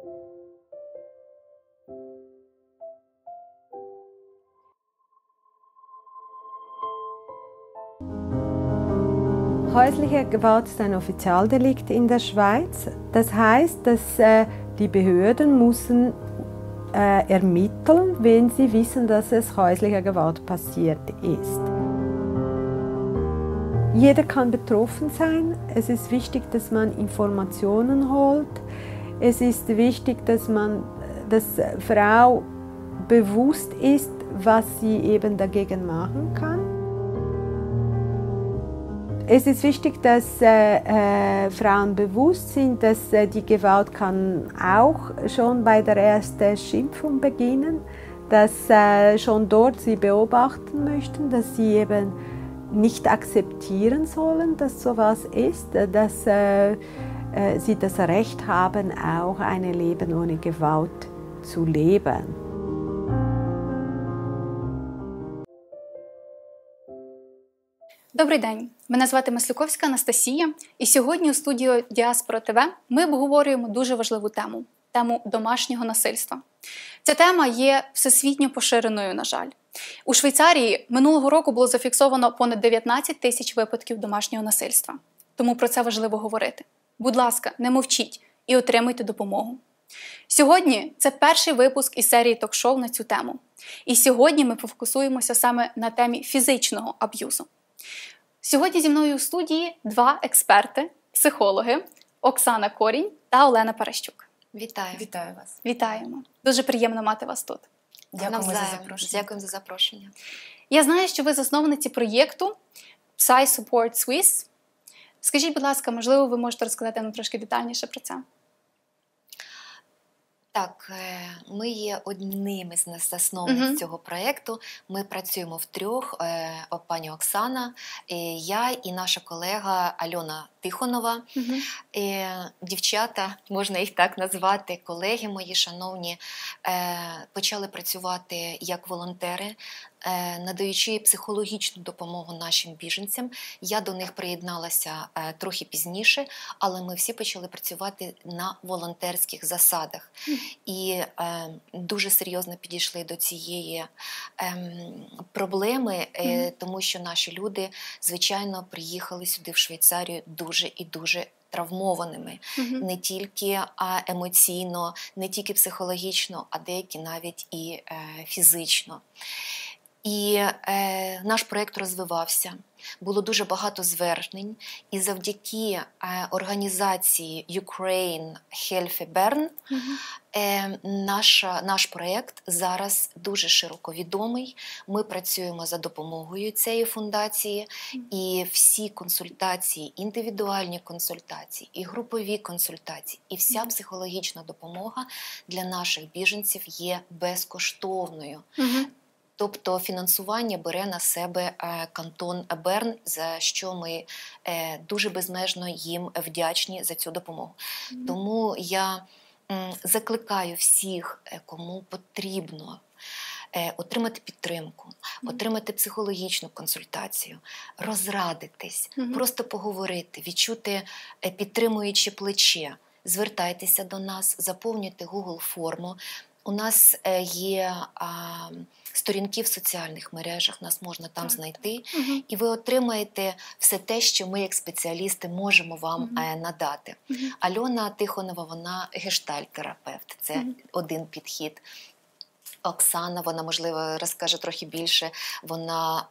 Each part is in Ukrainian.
Häusliche Gewalt ist ein Offizialdelikt in der Schweiz. Das heißt, dass die Behörden müssen ermitteln, wenn sie wissen, dass es häusliche Gewalt passiert ist. Jeder kann betroffen sein. Es ist wichtig, dass man Informationen holt. Es ist wichtig, dass Frau bewusst ist, was sie eben dagegen machen kann. Es ist wichtig, dass Frauen bewusst sind, dass die Gewalt kann auch schon bei der ersten Schimpfung beginnen, dass schon dort sie beobachten möchten, dass sie eben nicht akzeptieren sollen, dass sowas ist, dass sie das Recht haben, auch ein Leben ohne Gewalt zu leben. Добрий день, мене звати Маслюковська Анастасія, і сьогодні у студії Діаспора ТВ ми обговорюємо дуже важливу тему – тему домашнього насильства. Ця тема є всесвітньо поширеною, на жаль. У Швейцарії минулого року було зафіксовано понад 19 тисяч випадків домашнього насильства. Тому про це важливо говорити. Будь ласка, не мовчіть і отримуйте допомогу. Сьогодні це перший випуск із серії ток-шоу на цю тему. І сьогодні ми пофокусуємося саме на темі фізичного аб'юзу. Сьогодні зі мною у студії два експерти, психологи Оксана Корінь та Олена Паращук. Вітаю. Вітаю вас. Вітаємо. Дуже приємно мати вас тут. Дякуємо за запрошення. Дякуємо за запрошення. Я знаю, що ви засновниці проєкту Psy Support Swiss. Скажіть, будь ласка, можливо, ви можете розказати нам трошки детальніше про це? Так, ми є одним із засновниць цього проєкту. Ми працюємо втрьох, пані Оксана, я і наша колега Альона Тихонова. Дівчата, можна їх так назвати, колеги мої шановні, почали працювати як волонтери, надаючи психологічну допомогу нашим біженцям. Я до них приєдналася трохи пізніше, але ми всі почали працювати на волонтерських засадах. І дуже серйозно підійшли до цієї проблеми, тому що наші люди, звичайно, приїхали сюди в Швейцарію дуже і дуже травмованими. Не тільки емоційно, не тільки психологічно, а деякі навіть і фізично. І наш проєкт розвивався, було дуже багато звернень, і завдяки організації Ukraine Healthy Bern наш проєкт зараз дуже широко відомий. Ми працюємо за допомогою цієї фундації, і всі консультації, індивідуальні консультації, і групові консультації, і вся психологічна допомога для наших біженців є безкоштовною. Тобто фінансування бере на себе кантон Берн, за що ми дуже безмежно їм вдячні за цю допомогу. Тому я закликаю всіх, кому потрібно отримати підтримку, отримати психологічну консультацію, розрадитись, просто поговорити, відчути підтримуюче плече. Звертайтеся до нас, заповнюйте Google форму. У нас є сторінки в соціальних мережах, нас можна там знайти, і ви отримаєте все те, що ми, як спеціалісти, можемо вам надати. Альона Тихонова, вона гештальт-терапевт, це один підхід. Оксана, вона, можливо, розкаже трохи більше, вона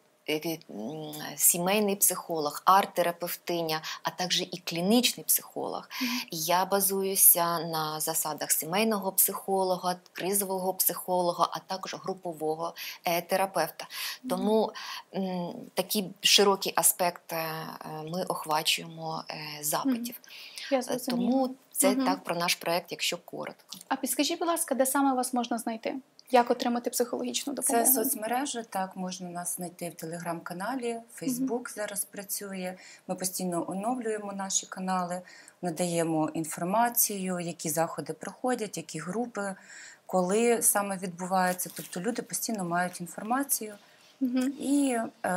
сімейний психолог, арт-терапевтиня, а також і клінічний психолог. Я базуюся на засадах сімейного психолога, кризового психолога, а також групового терапевта. Тому такий широкий аспект ми охвачуємо запитів. Тому це так про наш проєкт, якщо коротко. А підскажіть, будь ласка, де саме вас можна знайти? Як отримати психологічну допомогу? Це соцмережі, так, можна нас знайти в телеграм-каналі, Фейсбук зараз працює. Ми постійно оновлюємо наші канали, надаємо інформацію, які заходи проходять, які групи, коли саме відбувається. Тобто люди постійно мають інформацію. І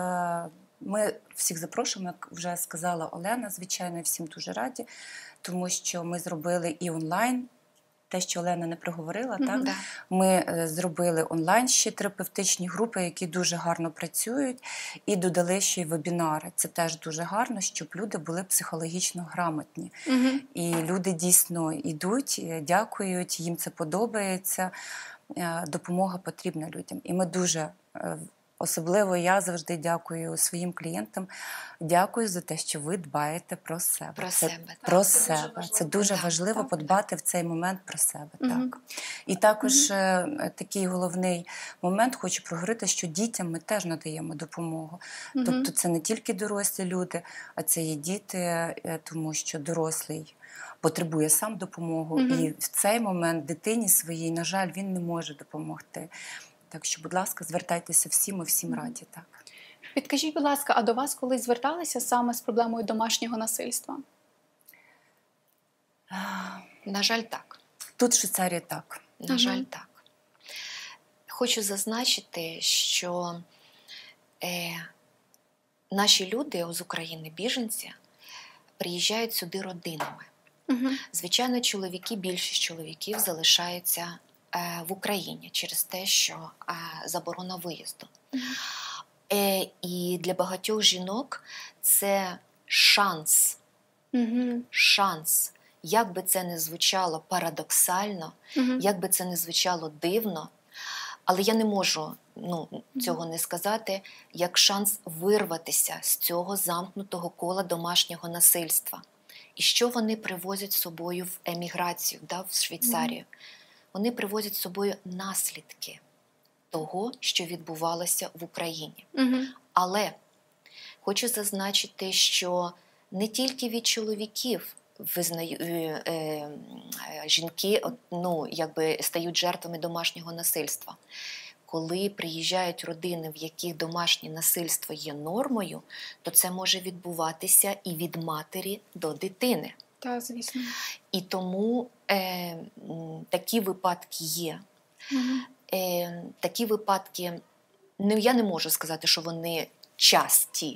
ми всіх запрошуємо, як вже сказала Олена, звичайно, всім дуже раді, тому що ми зробили і онлайн те, що Олена не проговорила, так? Да. Ми зробили онлайн ще терапевтичні групи, які дуже гарно працюють, і додали ще й вебінари. Це теж дуже гарно, щоб люди були психологічно грамотні. І люди дійсно йдуть, дякують, їм це подобається. Допомога потрібна людям. І ми дуже, особливо я завжди дякую своїм клієнтам, дякую за те, що ви дбаєте про себе. Про Це, себе. про Так, себе. Це дуже Так, важливо так, подбати в цей момент про себе. Так. І також такий головний момент, хочу проговорити, що дітям ми теж надаємо допомогу. Тобто це не тільки дорослі люди, а це і діти, тому що дорослий потребує сам допомогу, і в цей момент дитині своїй, на жаль, він не може допомогти. Так що, будь ласка, звертайтеся всі, ми всім раді. Так. Підкажіть, будь ласка, а до вас колись зверталися саме з проблемою домашнього насильства? На жаль, так. Тут в Швейцарії так. На жаль, так. Хочу зазначити, що наші люди з України, біженці, приїжджають сюди родинами. Звичайно, більшість чоловіків залишаються в Україні через те, що заборона виїзду. І для багатьох жінок це шанс. Шанс. Як би це не звучало парадоксально, як би це не звучало дивно, але я не можу цього не сказати, як шанс вирватися з цього замкнутого кола домашнього насильства. І що вони привозять з собою в еміграцію, в Швейцарію? Вони привозять з собою наслідки того, що відбувалося в Україні. Але хочу зазначити, що не тільки від чоловіків жінки стають жертвами домашнього насильства. Коли приїжджають родини, в яких домашнє насильство є нормою, то це може відбуватися і від матері до дитини. Так, звісно. І тому такі випадки є. Такі випадки, я не можу сказати, що вони часті,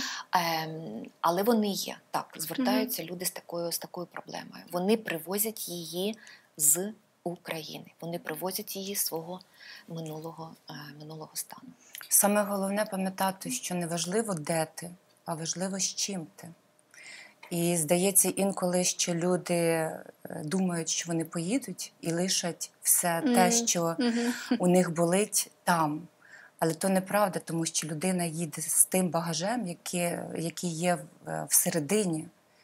але вони є. Так, звертаються люди з такою проблемою. Вони привозять її з України. Вони привозять її з свого минулого стану. Саме головне пам'ятати, що не важливо, де ти, а важливо, з чим ти. І здається інколи, що люди думають, що вони поїдуть і лишать все те, що у них болить там. Але то неправда, тому що людина їде з тим багажем, який є всередині.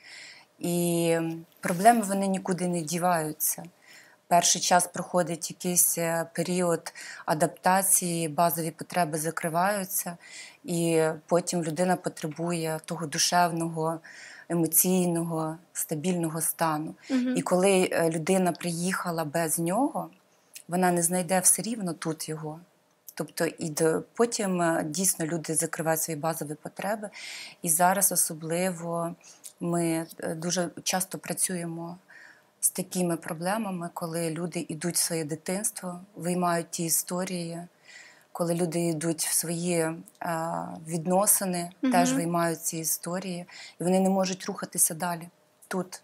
І проблеми вони нікуди не діваються. Перший час проходить якийсь період адаптації, базові потреби закриваються, і потім людина потребує того душевного, емоційного, стабільного стану. І коли людина приїхала без нього, вона не знайде все рівно тут його. Тобто потім дійсно люди закривають свої базові потреби. І зараз особливо ми дуже часто працюємо з такими проблемами, коли люди йдуть в своє дитинство, виймають ті історії, коли люди йдуть в свої відносини, теж виймають ці історії, і вони не можуть рухатися далі тут.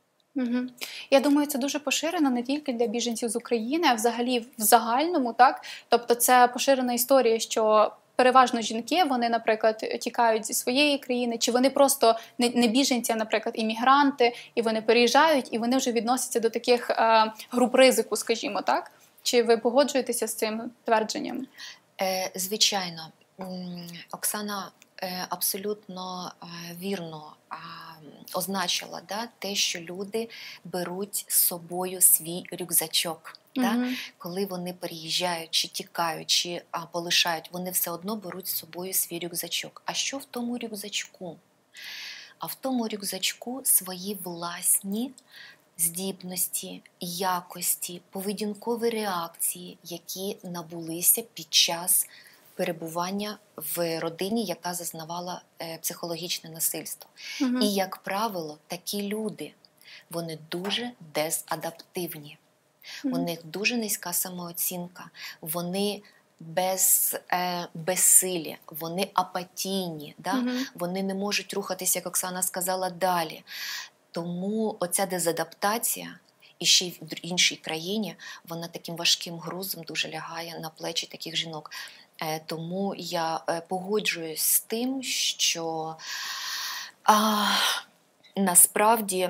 Я думаю, це дуже поширено не тільки для біженців з України, а взагалі в загальному, так? Тобто це поширена історія, що переважно жінки, вони, наприклад, тікають зі своєї країни, чи вони просто не біженці, а, наприклад, іммігранти, і вони переїжджають, і вони вже відносяться до таких груп ризику, скажімо, так? Чи ви погоджуєтеся з цим твердженням? Звичайно. Оксана абсолютно вірно означила те, що люди беруть з собою свій рюкзачок. Коли вони переїжджають, чи тікають, чи полишають, вони все одно беруть з собою свій рюкзачок. А що в тому рюкзачку? А в тому рюкзачку свої власні здібності, якості, поведінкові реакції, які набулися під час перебування в родині, яка зазнавала психологічне насильство. І, як правило, такі люди, вони дуже дезадаптивні. У них дуже низька самооцінка, вони безсилі, вони апатійні, вони не можуть рухатися, як Оксана сказала, далі. Тому оця дезадаптація і ще й в іншій країні, вона таким важким грузом дуже лягає на плечі таких жінок. Тому я погоджуюсь з тим, що насправді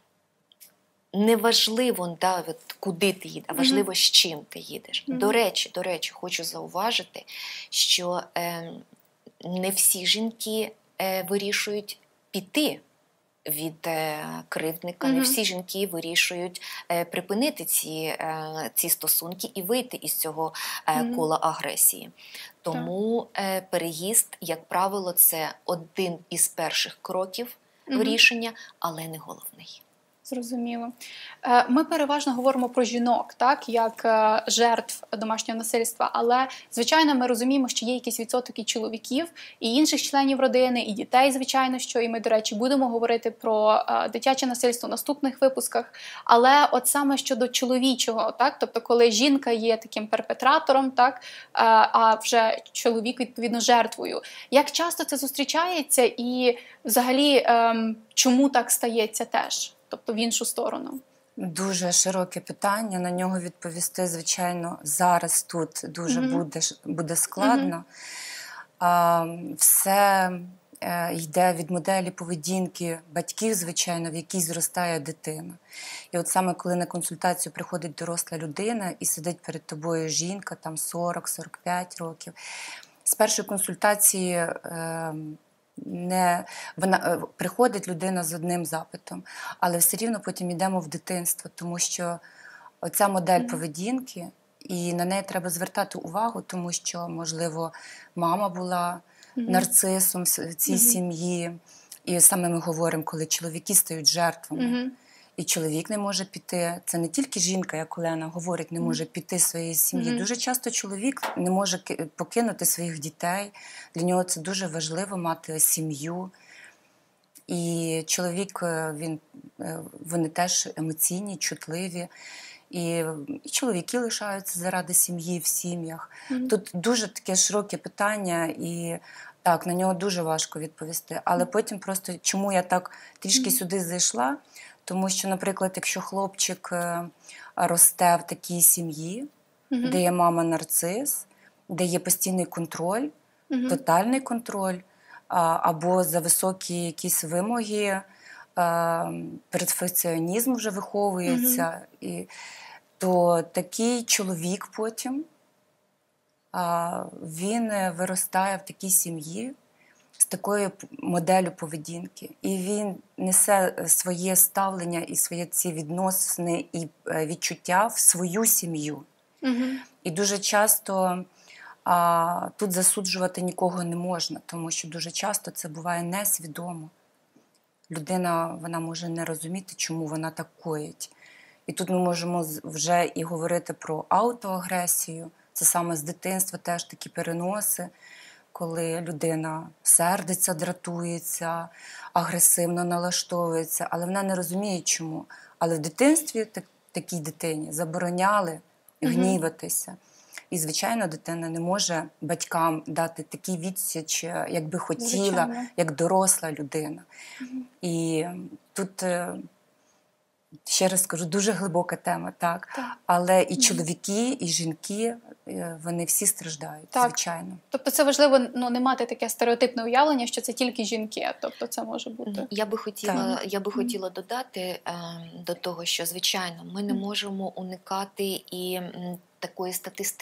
неважливо, куди ти їдеш, а важливо, з чим ти їдеш. До речі, хочу зауважити, що не всі жінки вирішують піти від кривдника, не всі жінки вирішують припинити ці стосунки і вийти із цього кола агресії. Тому переїзд, як правило, це один із перших кроків в рішення, але не головний. Зрозуміло. Ми переважно говоримо про жінок, так, як жертв домашнього насильства, але, звичайно, ми розуміємо, що є якийсь відсоток і чоловіків, і інших членів родини, і дітей, звичайно, що і ми, до речі, будемо говорити про дитяче насильство в наступних випусках, але от саме щодо чоловічого, так, тобто коли жінка є таким перпетратором, так, а вже чоловік, відповідно, жертвою. Як часто це зустрічається і взагалі чому так стається теж? Тобто в іншу сторону. Дуже широке питання, на нього відповісти, звичайно, зараз тут дуже буде складно. Все йде від моделі поведінки батьків, звичайно, в якій зростає дитина. І от саме коли на консультацію приходить доросла людина і сидить перед тобою жінка, там 40-45 років, з першої консультації приходить людина з одним запитом, але все рівно потім йдемо в дитинство, тому що оця модель поведінки, і на неї треба звертати увагу, тому що, можливо, мама була нарцисом в цій сім'ї, і саме ми говоримо, коли чоловіки стають жертвами, і чоловік не може піти. Це не тільки жінка, як Олена говорить, не може піти з своєї сім'ї. Дуже часто чоловік не може покинути своїх дітей. Для нього це дуже важливо мати сім'ю. І чоловік, вони теж емоційні, чутливі. І чоловіки лишаються заради сім'ї в сім'ях. Тут дуже таке широке питання, і так, на нього дуже важко відповісти. Але потім просто, чому я так трішки сюди зайшла? Тому що, наприклад, якщо хлопчик росте в такій сім'ї, де є мама-нарцис, де є постійний контроль, тотальний контроль, або за високі якісь вимоги, перфекціонізм вже виховується, то такий чоловік потім, він виростає в такій сім'ї, з такою моделлю поведінки. І він несе своє ставлення і свої ці відносини і відчуття в свою сім'ю. І дуже часто тут засуджувати нікого не можна, тому що дуже часто це буває несвідомо. Людина, вона може не розуміти, чому вона так коїть. І тут ми можемо вже і говорити про аутоагресію. Це саме з дитинства теж такі переноси, коли людина сердиться, дратується, агресивно налаштовується, але вона не розуміє, чому. Але в дитинстві такій дитині забороняли гніватися. І, звичайно, дитина не може батькам дати такий відсіч, як би хотіла, як доросла людина. І тут, ще раз скажу, дуже глибока тема, так. Але і чоловіки, і жінки, вони всі страждають, звичайно. Тобто це важливо не мати таке стереотипне уявлення, що це тільки жінки, тобто це може бути. Я би хотіла додати до того, що, звичайно, ми не можемо уникати і такої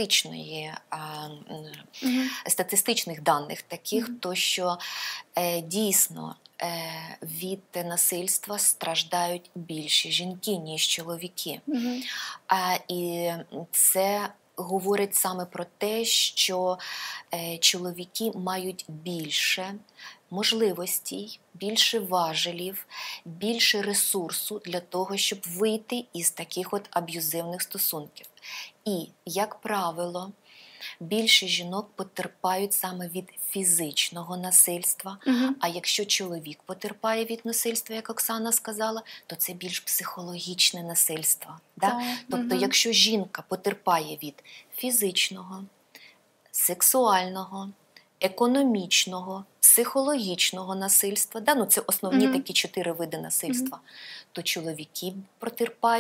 статистичних даних таких, то що дійсно від насильства страждають більше жінки, ніж чоловіки. І це говорить саме про те, що чоловіки мають більше можливостей, більше важелів, більше ресурсу для того, щоб вийти із таких от аб'юзивних стосунків. І, як правило, більше жінок потерпають саме від фізичного насильства, а якщо чоловік потерпає від насильства, як Оксана сказала, то це більш психологічне насильство. Тобто, якщо жінка потерпає від фізичного, сексуального, економічного, психологічного насильства, це основні такі 4 види насильства, то чоловіки потерпають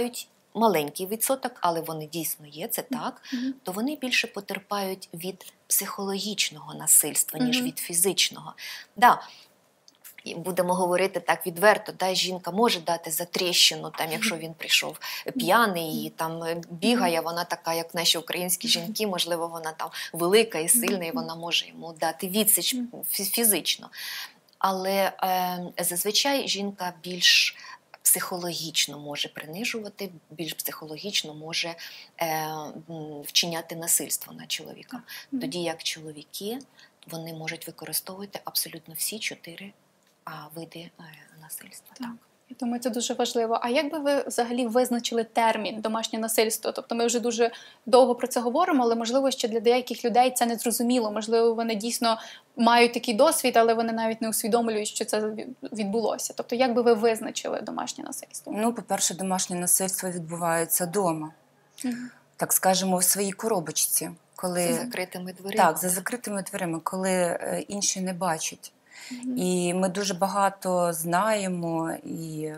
маленький відсоток, але вони дійсно є, це так, то вони більше потерпають від психологічного насильства, ніж від фізичного. Да, і будемо говорити так відверто, да, жінка може дати затріщину, там, якщо він прийшов п'яний і там бігає, вона така, як наші українські жінки, можливо, вона там велика і сильна, і вона може йому дати відсіч фізично. Але зазвичай жінка більш психологічно може принижувати, більш психологічно може вчиняти насильство на чоловіка. Тоді як чоловіки, вони можуть використовувати абсолютно всі 4 види насильства. Так. Я думаю, це дуже важливо. А як би ви взагалі визначили термін домашнє насильство? Тобто ми вже дуже довго про це говоримо, але, можливо, ще для деяких людей це не зрозуміло. Можливо, вони дійсно мають такий досвід, але вони навіть не усвідомлюють, що це відбулося. Тобто, як би ви визначили домашнє насильство? Ну, по-перше, домашнє насильство відбувається вдома. Так скажемо, в своїй коробочці. Коли... За закритими дверима. Так, за закритими дверима, коли інші не бачать. І ми дуже багато знаємо, і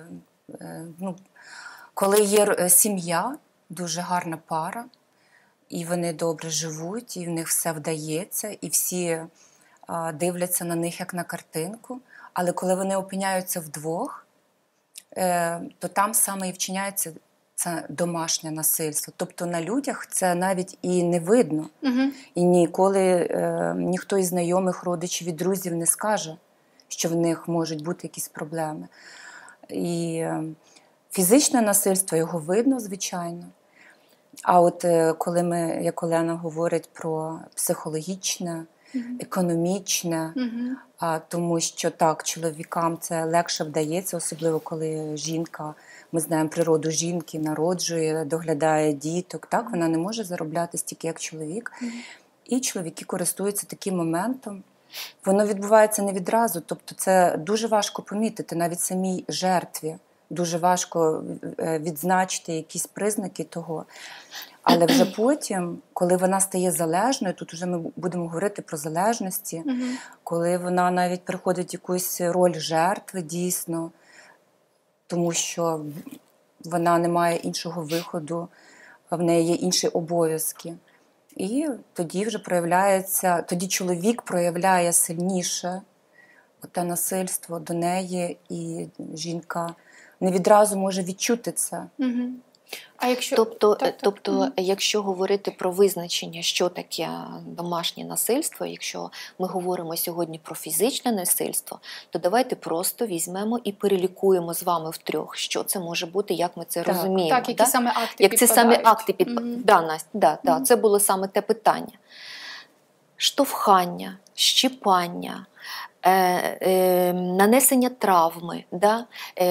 коли є сім'я, дуже гарна пара, і вони добре живуть, і в них все вдається, і всі дивляться на них як на картинку, але коли вони опиняються вдвох, то там саме і вчиняється це домашнє насильство. Тобто на людях це навіть і не видно. І ніколи ніхто із знайомих, родичів і друзів не скаже, що в них можуть бути якісь проблеми. І фізичне насильство, його видно, звичайно. А от коли як Олена говорить про психологічне, економічне, тому що так, чоловікам це легше вдається, особливо коли жінка, ми знаємо природу жінки, народжує, доглядає діток, так, вона не може заробляти стільки, як чоловік. І чоловіки користуються таким моментом. Воно відбувається не відразу, тобто це дуже важко помітити, навіть самій жертві дуже важко відзначити якісь признаки того. Але вже потім, коли вона стає залежною, тут вже ми будемо говорити про залежності, коли вона навіть приходить в якусь роль жертви дійсно, тому що вона не має іншого виходу, в неї є інші обов'язки. І тоді вже проявляється, тоді чоловік проявляє сильніше те насильство до неї, і жінка не відразу може відчути це. А якщо... Тобто, якщо говорити про визначення, що таке домашнє насильство, якщо ми говоримо сьогодні про фізичне насильство, то давайте просто візьмемо і перелікуємо з вами втрьох, що це може бути, як ми це розуміємо. Так, які саме акти як це саме акти підпадають. Да, Настя, це було саме те питання. Штовхання, щіпання, нанесення травми, да?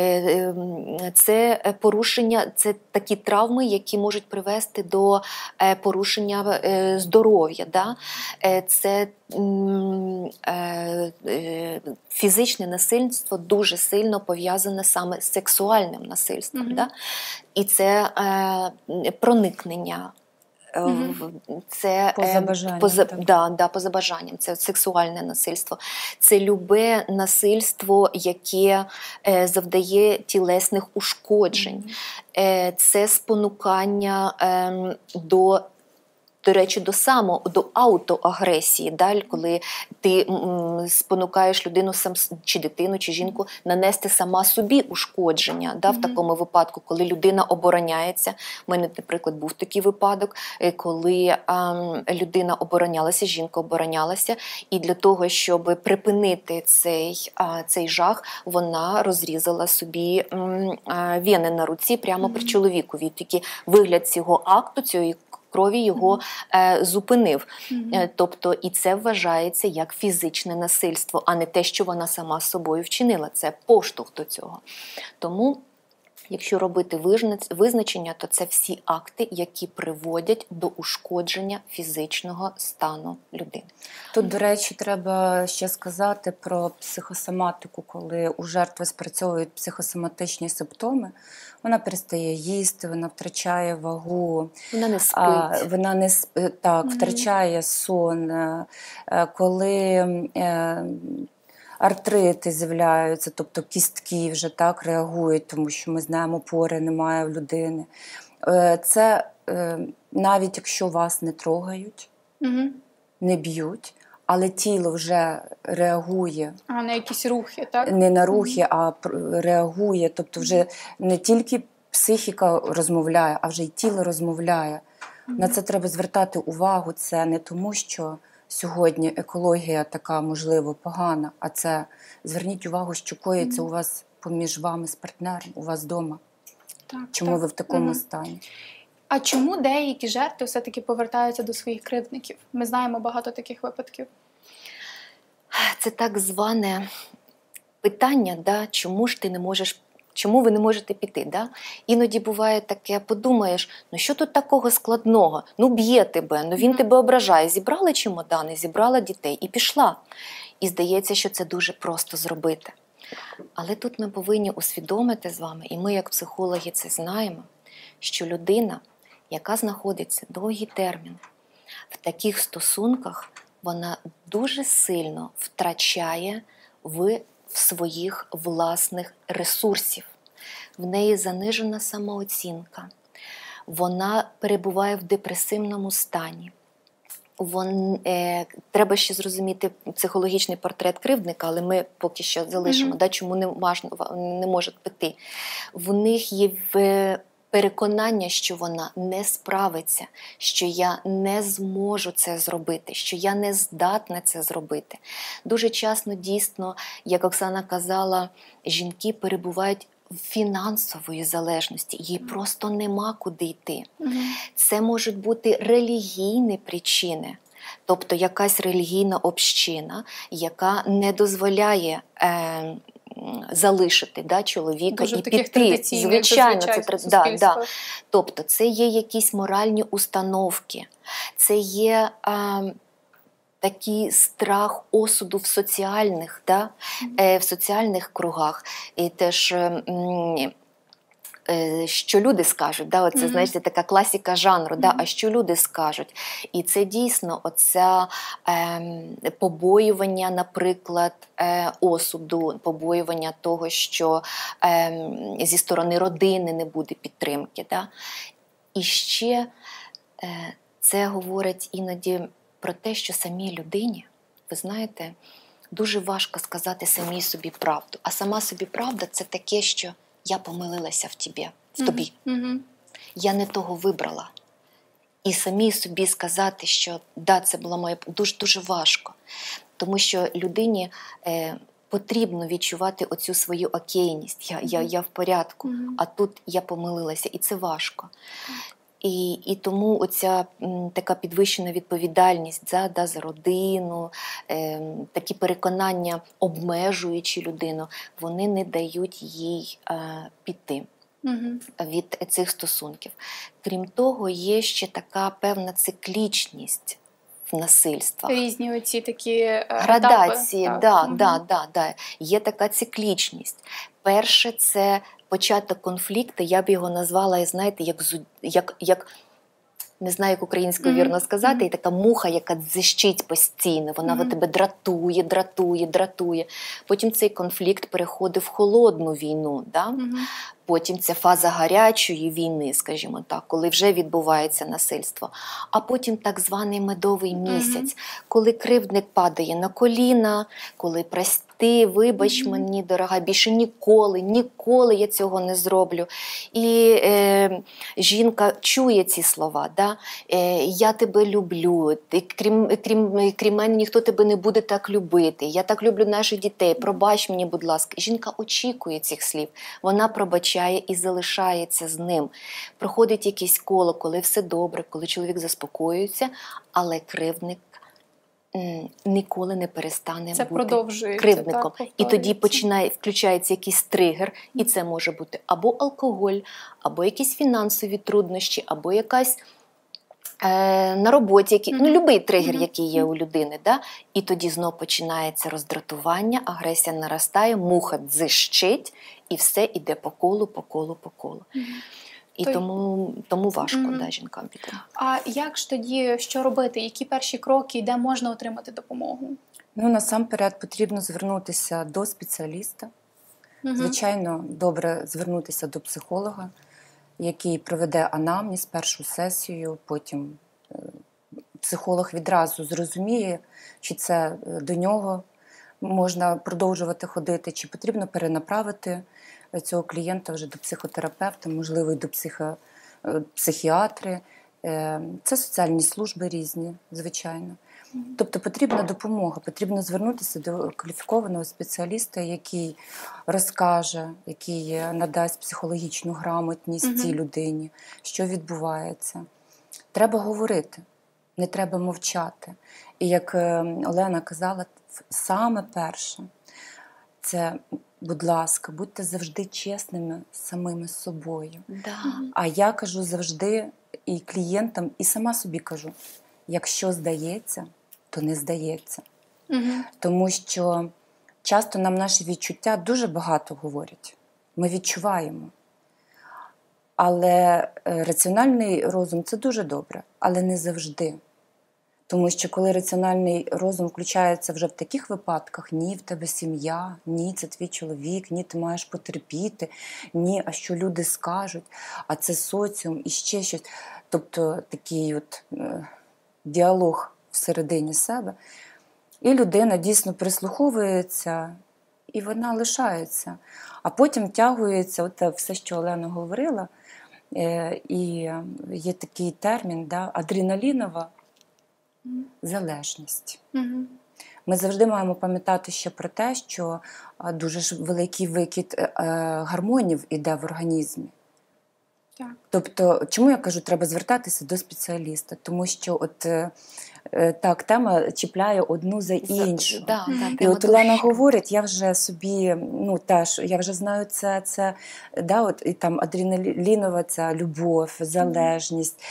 Це порушення, це такі травми, які можуть привести до порушення здоров'я. Да? Це фізичне насильство дуже сильно пов'язане саме з сексуальним насильством. Да? І це проникнення. Це поза бажанням, це сексуальне насильство. Це любе насильство, яке завдає тілесних ушкоджень. Це спонукання до речі, до аутоагресії, да? Коли ти спонукаєш людину чи дитину, чи жінку нанести сама собі ушкодження. Да? В такому випадку, коли людина обороняється. У мене, наприклад, був такий випадок, коли людина оборонялася, жінка оборонялася, і для того, щоб припинити цей жах, вона розрізала собі вени на руці прямо при чоловікові. Такий вигляд цього акту, цієї крові його зупинив. Тобто і це вважається як фізичне насильство, а не те, що вона сама з собою вчинила. Це поштовх до цього. Тому, якщо робити визначення, то це всі акти, які приводять до ушкодження фізичного стану людини. Тут, до речі, треба ще сказати про психосоматику, коли у жертви спрацьовують психосоматичні симптоми. Вона перестає їсти, вона втрачає вагу, вона не спить. Втрачає сон, коли артрити з'являються, тобто кістки вже так реагують, тому що ми знаємо, опори немає в людини. Це навіть якщо вас не трогають, не б'ють, але тіло вже реагує. А на якісь рухи, так? Не на рухи, а реагує. Тобто вже не тільки психіка розмовляє, а вже й тіло розмовляє. На це треба звертати увагу. Це не тому, що сьогодні екологія така, можливо, погана, а це зверніть увагу, що коїться у вас поміж вами з партнером, у вас вдома. Так, чому ви в такому стані. А чому деякі жертви все-таки повертаються до своїх кривдників? Ми знаємо багато таких випадків. Це так зване питання, да, чому ви не можете піти? Да? Іноді буває таке, подумаєш, ну що тут такого складного? Ну б'є тебе, ну він тебе ображає. Зібрала чемодани, зібрала дітей і пішла. І здається, що це дуже просто зробити. Але тут ми повинні усвідомити з вами, і ми як психологи це знаємо, що людина, яка знаходиться довгий термін в таких стосунках, вона дуже сильно втрачає в своїх власних ресурсів. В неї занижена самооцінка, вона перебуває в депресивному стані. Треба ще зрозуміти психологічний портрет кривдника, але ми поки що залишимо, чому не можуть піти. В них є переконання, що вона не справиться, що я не зможу це зробити, що я не здатна це зробити. Дуже часто, дійсно, як Оксана казала, жінки перебувають в фінансової залежності, їй просто нема куди йти. Це можуть бути релігійні причини, тобто якась релігійна община, яка не дозволяє залишити чоловіка дуже і піти. Звичайно, це Тобто це є якісь моральні установки, це є такий страх осуду в соціальних, в соціальних кругах. І теж що люди скажуть, оце, знаєте, така класика жанру, а що люди скажуть. І це дійсно оця побоювання, наприклад, осуду, побоювання того, що зі сторони родини не буде підтримки. І ще це говорить іноді про те, що самій людині, ви знаєте, дуже важко сказати самій собі правду. А сама собі правда – це таке, що я помилилася в тобі. Я не того вибрала. І самій собі сказати, що це була моя... Дуже важко. Тому що людині потрібно відчувати оцю свою окейність. Я в порядку, а тут я помилилася. І це важко. І тому оця така підвищена відповідальність за родину, такі переконання, обмежуючи людину, вони не дають їй піти від цих стосунків. Крім того, є ще така певна циклічність в насильствах. Різні оці такі градації, є така циклічність. Перше – це початок конфлікту, я б його назвала, знаєте, як не знаю, як українською вірно сказати, і така муха, яка дзищить постійно, вона тебе дратує. Потім цей конфлікт переходить в холодну війну, потім ця фаза гарячої війни, скажімо так, коли вже відбувається насильство. А потім так званий медовий місяць, коли кривдник падає на коліна, коли прости, вибач мені, дорога, більше ніколи я цього не зроблю. І жінка чує ці слова, я тебе люблю, крім мене ніхто тебе не буде так любити, я так люблю наших дітей, пробач мені, будь ласка. Жінка очікує цих слів, вона пробачає і залишається з ним. Проходить якесь коло, коли все добре, коли чоловік заспокоюється, але кривдник ніколи не перестане бути кривдником. І тоді включається якийсь тригер, і це може бути або алкоголь, або якісь фінансові труднощі, або якась на роботі, любий тригер, який є у людини. І тоді знов починається роздратування, агресія наростає, муха дзищить, і все йде по колу. І тому важко жінкам піти. А як ж тоді, що робити? Які перші кроки, де можна отримати допомогу? Насамперед потрібно звернутися до спеціаліста. Звичайно, добре звернутися до психолога. який проведе анамнез, першу сесію, потім психолог відразу зрозуміє, чи це до нього можна продовжувати ходити, чи потрібно перенаправити цього клієнта вже до психотерапевта, можливо, і до психіатри. Це соціальні служби різні, звичайно. Тобто потрібна допомога, потрібно звернутися до кваліфікованого спеціаліста, який розкаже, який надасть психологічну грамотність цій людині, що відбувається. Треба говорити, не треба мовчати. І як Олена казала, саме перше – це, будь ласка, будьте завжди чесними з самими собою. Да. А я кажу завжди і клієнтам, і сама собі кажу, якщо здається, то не здається. Тому що часто нам наші відчуття дуже багато говорять. Ми відчуваємо. Але раціональний розум – це дуже добре, але не завжди. Тому що коли раціональний розум включається вже в таких випадках, ні, в тебе сім'я, ні, це твій чоловік, ні, ти маєш потерпіти, ні, а що люди скажуть, а це соціум і ще щось. Тобто такий от діалог всередині себе. І людина дійсно прислуховується, і вона лишається. А потім тягується, от все, що Олена говорила, і є такий термін, да, адреналінова залежність. Ми завжди маємо пам'ятати ще про те, що дуже ж великий викид гормонів іде в організмі. Так. Тобто, чому я кажу, треба звертатися до спеціаліста? Тому що от так, тема чіпляє одну за іншу. І от Олена говорить, я вже собі, теж, я вже знаю це да, от, і там адреналінова ця любов, залежність,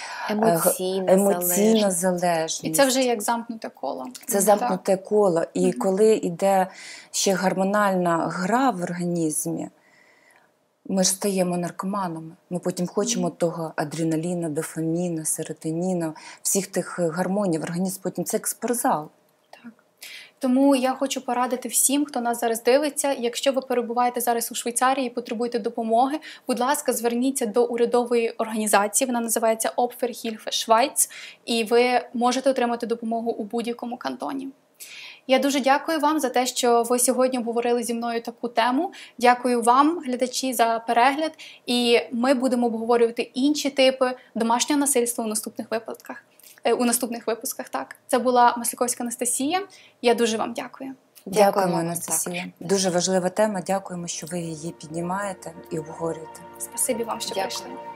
емоційна залежність. І це вже як замкнуте коло. Це замкнуте коло. І коли йде ще гормональна гра в організмі, ми ж стаємо наркоманами. Ми потім хочемо того адреналіну, дофаміну, серотоніну, всіх тих гормонів. Організм потім це як спортзал. Так. Тому я хочу порадити всім, хто нас зараз дивиться, якщо ви перебуваєте зараз у Швейцарії і потребуєте допомоги, будь ласка, зверніться до урядової організації, вона називається Opferhilfe Schweiz, і ви можете отримати допомогу у будь-якому кантоні. Я дуже дякую вам за те, що ви сьогодні обговорили зі мною таку тему. Дякую вам, глядачі, за перегляд. І ми будемо обговорювати інші типи домашнього насильства у наступних випусках. Так. Це була Масліковська Анастасія. Я дуже вам дякую. Дякуємо, Анастасія. Дуже важлива тема. Дякуємо, що ви її піднімаєте і обговорюєте. Спасибі вам, що прийшли.